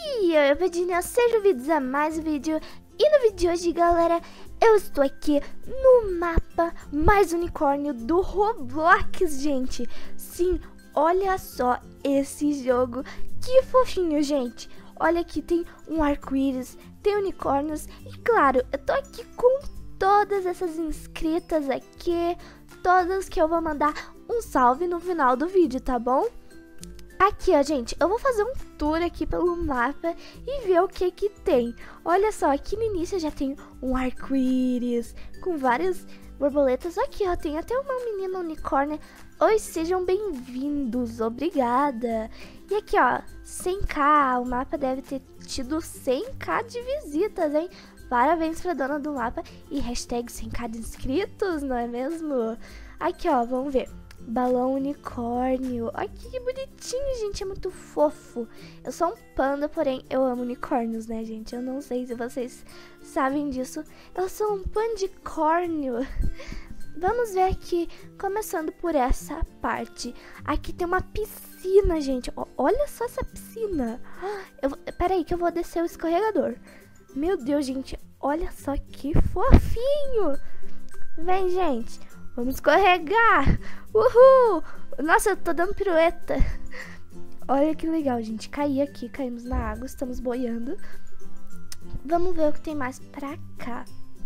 E eu, Evadinha, sejam bem-vindos a mais um vídeo. E no vídeo de hoje, galera, eu estou aqui no mapa mais unicórnio do Roblox, gente. Sim, olha só esse jogo, que fofinho, gente. Olha aqui, tem um arco-íris, tem unicórnios e claro, eu tô aqui com todas essas inscritas aqui, todas que eu vou mandar um salve no final do vídeo, tá bom? Aqui, ó, gente, eu vou fazer um tour aqui pelo mapa e ver o que que tem. Olha só, aqui no início já tem um arco-íris com várias borboletas. Aqui, ó, tem até uma menina unicórnio. Oi, sejam bem-vindos, obrigada. E aqui, ó, 100k, o mapa deve ter tido 100k de visitas, hein? Parabéns pra dona do mapa e hashtag 100k de inscritos, não é mesmo? Aqui, ó, vamos ver. Balão unicórnio. Aqui que bonitinho, gente. É muito fofo. Eu sou um panda, porém eu amo unicórnios, né, gente? Eu não sei se vocês sabem disso. Eu sou um pandicórnio. Vamos ver aqui, começando por essa parte. Aqui tem uma piscina, gente. Olha só essa piscina. Peraí que eu vou descer o escorregador. Meu Deus, gente. Olha só que fofinho. Vem, gente. Vamos escorregar. Uhul. Nossa, eu tô dando pirueta. Olha que legal, gente. Caí aqui, caímos na água, estamos boiando. Vamos ver o que tem mais pra cá.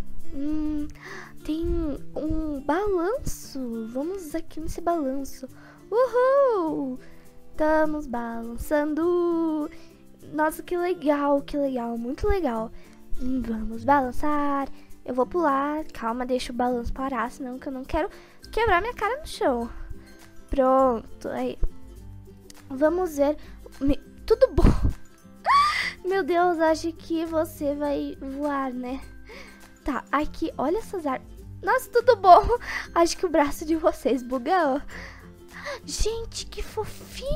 Tem um balanço. Vamos aqui nesse balanço. Uhul. Estamos balançando. Nossa, que legal, muito legal. Vamos balançar. Eu vou pular, calma, deixa o balanço parar, senão que eu não quero quebrar minha cara no chão. Pronto, aí. Vamos ver. Tudo bom? Meu Deus, acho que você vai voar, né? Tá, aqui, olha essas árvores. Nossa, tudo bom? Acho que o braço de vocês bugou. Gente, que fofinho!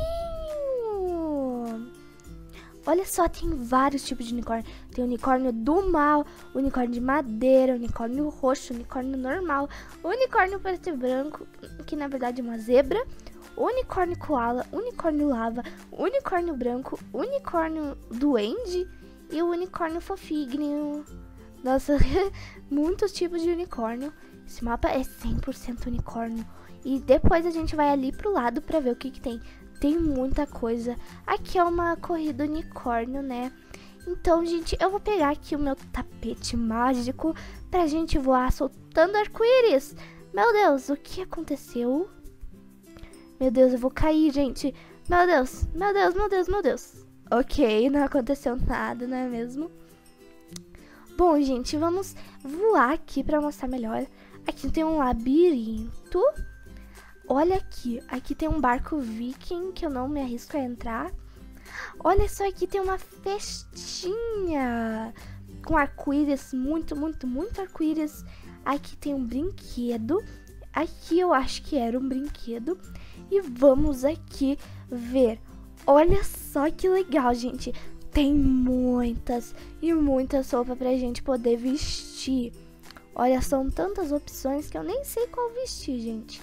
Olha só, tem vários tipos de unicórnio. Tem unicórnio do mal, unicórnio de madeira, unicórnio roxo, unicórnio normal, unicórnio preto e branco, que na verdade é uma zebra, unicórnio koala, unicórnio lava, unicórnio branco, unicórnio duende e o unicórnio fofinho. Nossa, muitos tipos de unicórnio. Esse mapa é 100% unicórnio. E depois a gente vai ali pro lado pra ver o que que tem. Tem muita coisa. Aqui é uma corrida unicórnio, né? Então, gente, eu vou pegar aqui o meu tapete mágico pra gente voar soltando arco-íris. Meu Deus, o que aconteceu? Meu Deus, eu vou cair, gente. Meu Deus, meu Deus, meu Deus, meu Deus. Ok, não aconteceu nada, não é mesmo? Bom, gente, vamos voar aqui pra mostrar melhor. Aqui tem um labirinto. Olha aqui, aqui tem um barco viking que eu não me arrisco a entrar. Olha só, aqui tem uma festinha com arco-íris, muito arco-íris. Aqui tem um brinquedo, aqui eu acho que era um brinquedo. E vamos aqui ver, olha só que legal, gente. Tem muitas e muitas roupas pra gente poder vestir. Olha, são tantas opções que eu nem sei qual vestir, gente.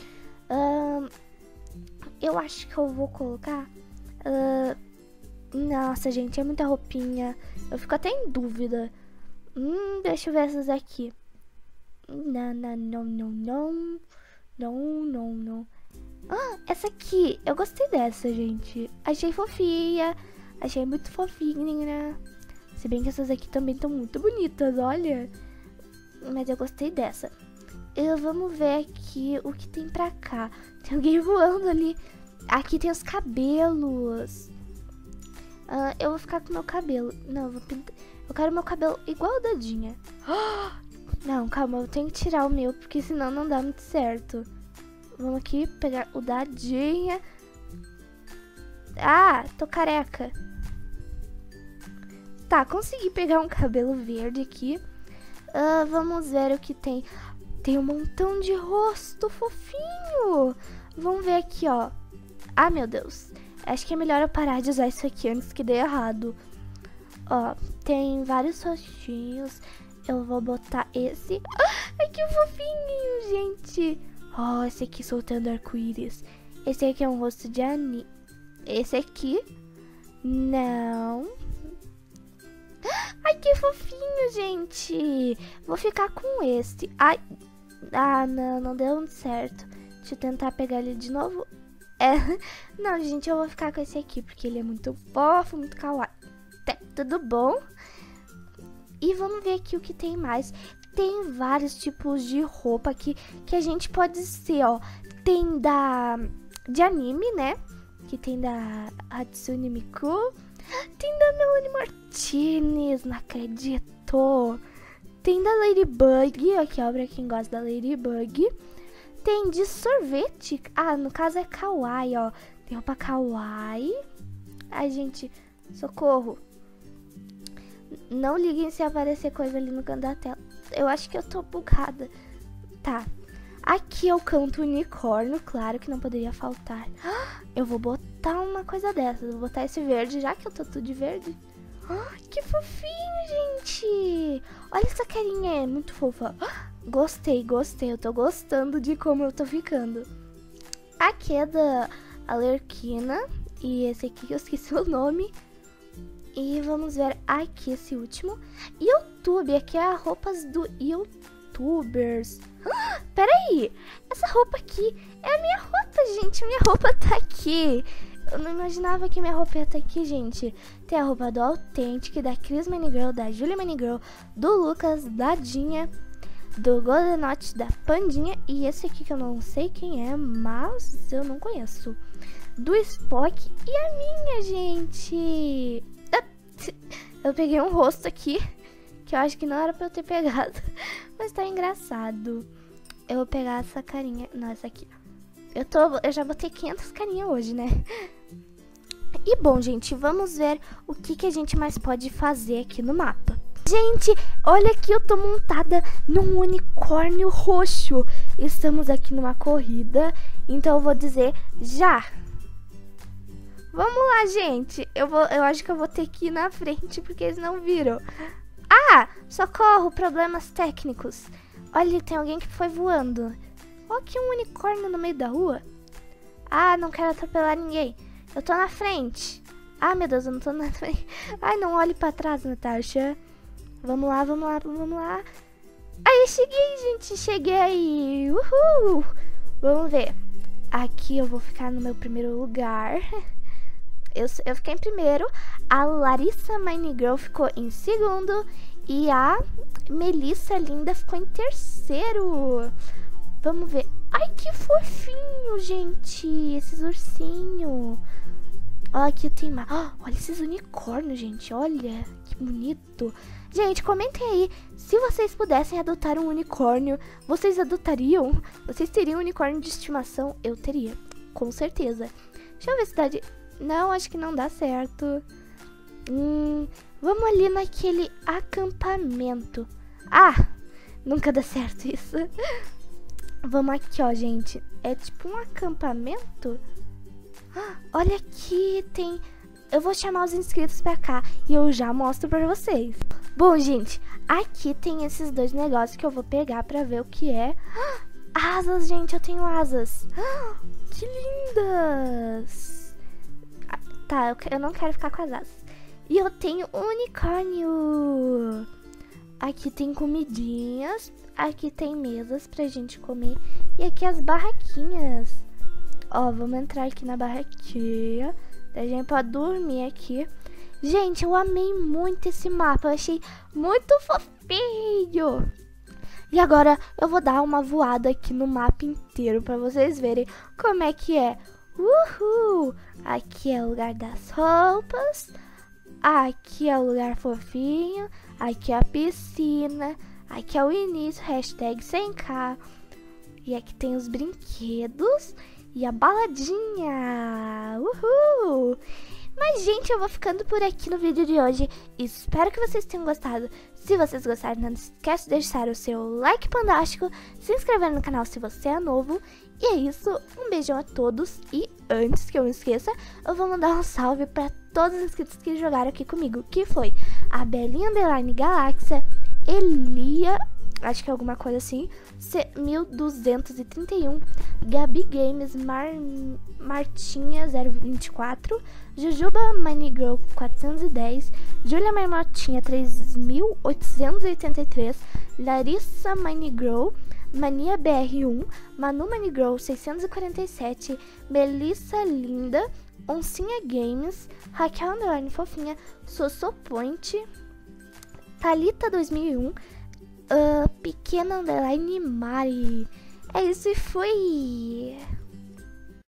Eu acho que eu vou colocar. Nossa, gente, é muita roupinha. Eu fico até em dúvida. Deixa eu ver essas aqui. Não. Essa aqui. Eu gostei dessa, gente. Achei fofinha. Achei muito fofinha. Se bem que essas aqui também estão muito bonitas, olha. Mas eu gostei dessa. Vamos ver aqui o que tem pra cá. Tem alguém voando ali. Aqui tem os cabelos. Eu vou ficar com meu cabelo. Não, eu vou pintar. Eu quero meu cabelo igual o Dadinha. Não, calma, eu tenho que tirar o meu, porque senão não dá muito certo. Vamos aqui pegar o Dadinha. Ah, tô careca. Tá, consegui pegar um cabelo verde aqui. Vamos ver o que tem. Tem um montão de rosto fofinho. Vamos ver aqui, ó. Ah, meu Deus. Acho que é melhor eu parar de usar isso aqui antes que dê errado. Ó, tem vários rostinhos. Eu vou botar esse. Ai, que fofinho, gente. Ó, esse aqui soltando arco-íris. Esse aqui é um rosto de anime. Esse aqui. Não. gente. Vou ficar com esse. Ai. Ah, não deu muito certo. Deixa eu tentar pegar ele de novo. Não, gente, eu vou ficar com esse aqui, porque ele é muito fofo, muito kawaii. Tudo bom? E vamos ver aqui o que tem mais. Tem vários tipos de roupa aqui que a gente pode ser, ó. Tem de anime, né? Que tem da Hatsune Miku. Tem da Melanie Martinez, não acredito. Tem da Ladybug, aqui ó, pra quem gosta da Ladybug. Tem de sorvete. Ah, no caso é kawaii, ó. Tem roupa kawaii. Ai, gente, socorro. Não liguem se aparecer coisa ali no canto da tela. Eu acho que eu tô bugada. Tá. Aqui eu canto unicórnio, claro que não poderia faltar. Eu vou botar uma coisa dessas. Vou botar esse verde, já que eu tô tudo de verde. Que fofinho, gente. Olha essa carinha, é muito fofa. Gostei. Eu tô gostando de como eu tô ficando. Aqui é da Arlequina. E esse aqui eu esqueci o nome. E vamos ver aqui esse último. YouTube, aqui é a roupas do YouTubers. Peraí, essa roupa aqui é a minha roupa, gente. Minha roupa tá aqui. Eu não imaginava que minha roupa ia estar aqui, gente. Tem a roupa do Authentic, da Cris Manigirl, da Julia Manigirl, do Lucas, da Dinha, do Goldenote, da Pandinha. E esse aqui que eu não sei quem é, mas eu não conheço. Do Spock e a minha, gente. Eu peguei um rosto aqui, que eu acho que não era pra eu ter pegado. Mas tá engraçado. Eu vou pegar essa carinha. Não, essa aqui. Eu já botei 500 carinhas hoje, né? E bom, gente, vamos ver o que a gente mais pode fazer aqui no mapa. Gente, olha aqui, eu tô montada num unicórnio roxo. Estamos aqui numa corrida, então eu vou dizer já. Vamos lá, gente. Eu acho que eu vou ter que ir na frente, porque eles não viram. Ah, socorro, problemas técnicos. Olha, tem alguém que foi voando. Olha aqui um unicórnio no meio da rua. Ah, não quero atropelar ninguém. Eu tô na frente. Ah, meu Deus, eu não tô na frente. Ai, não olhe pra trás, Natasha. Vamos lá. Aí, cheguei, gente. Cheguei. Uhul. Vamos ver. Aqui eu vou ficar no meu primeiro lugar. Eu fiquei em primeiro. A Larissa Minigirl ficou em segundo. E a Melissa Linda ficou em terceiro. Vamos ver. Ai, que fofinho, gente. Esses ursinhos. Olha, aqui tem mais. Olha esses unicórnios, gente. Olha, que bonito. Gente, comentem aí. Se vocês pudessem adotar um unicórnio, vocês adotariam? Vocês teriam um unicórnio de estimação? Eu teria, com certeza. Deixa eu ver se dá de... Não, acho que não dá certo. Vamos ali naquele acampamento. Ah, nunca dá certo isso. Vamos aqui, ó, gente. É tipo um acampamento. Olha aqui, tem... Eu vou chamar os inscritos pra cá e eu já mostro pra vocês. Bom, gente, aqui tem esses dois negócios que eu vou pegar pra ver o que é. Asas, gente, eu tenho asas. Que lindas. Tá, eu não quero ficar com as asas. E eu tenho um unicórnio. Aqui tem comidinhas. Aqui tem mesas pra gente comer. E aqui as barraquinhas. Ó, vamos entrar aqui na barraquinha. A gente pode dormir aqui. Gente, eu amei muito esse mapa. Eu achei muito fofinho. E agora eu vou dar uma voada aqui no mapa inteiro pra vocês verem como é que é. Uhul! Aqui é o lugar das roupas. Aqui é o lugar fofinho. Aqui é a piscina. Aqui é o início, hashtag 100k. E aqui tem os brinquedos e a baladinha. Uhul! Mas, gente, eu vou ficando por aqui no vídeo de hoje. Espero que vocês tenham gostado. Se vocês gostaram, não esquece de deixar o seu like fantástico, se inscrever no canal se você é novo. E é isso, um beijão a todos. E antes que eu me esqueça, eu vou mandar um salve para todos os inscritos que jogaram aqui comigo, que foi a Belinha Underline Galáxia, Elia, acho que é alguma coisa assim. 1231. Gabi Games Martinha 024. Jujuba Minigirl 410. Júlia Marmotinha 3883. Larissa Minigirl Mania BR1. Manu Minigirl 647. Melissa Linda. Oncinha Games. Raquel Underline Fofinha. Sossopoint. Thalita 2001. Pequena Underline Mari. É isso e fui!